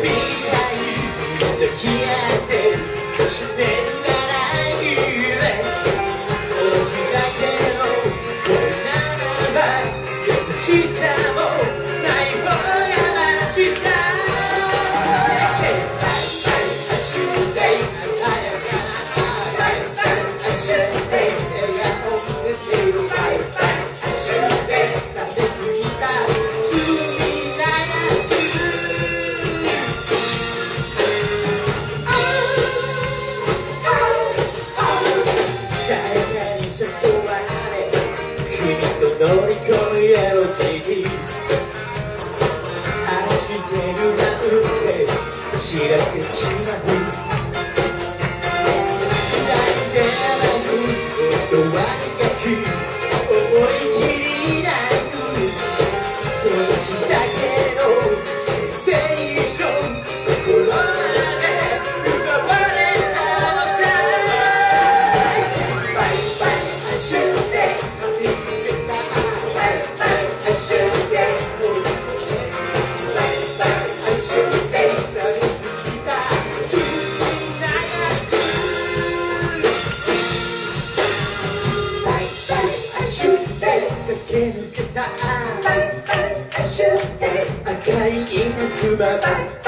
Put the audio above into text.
抱き合ってしてるならいいね。同じだけの恋ならば優しさもない方がましさ。乗り込むエロジー愛してるなんてしらけちまう。なんでもドアに書き思い切り泣くその日だけのセンセーション心まで奪われたのさ。バイバイ走って駆け抜けた赤い稲妻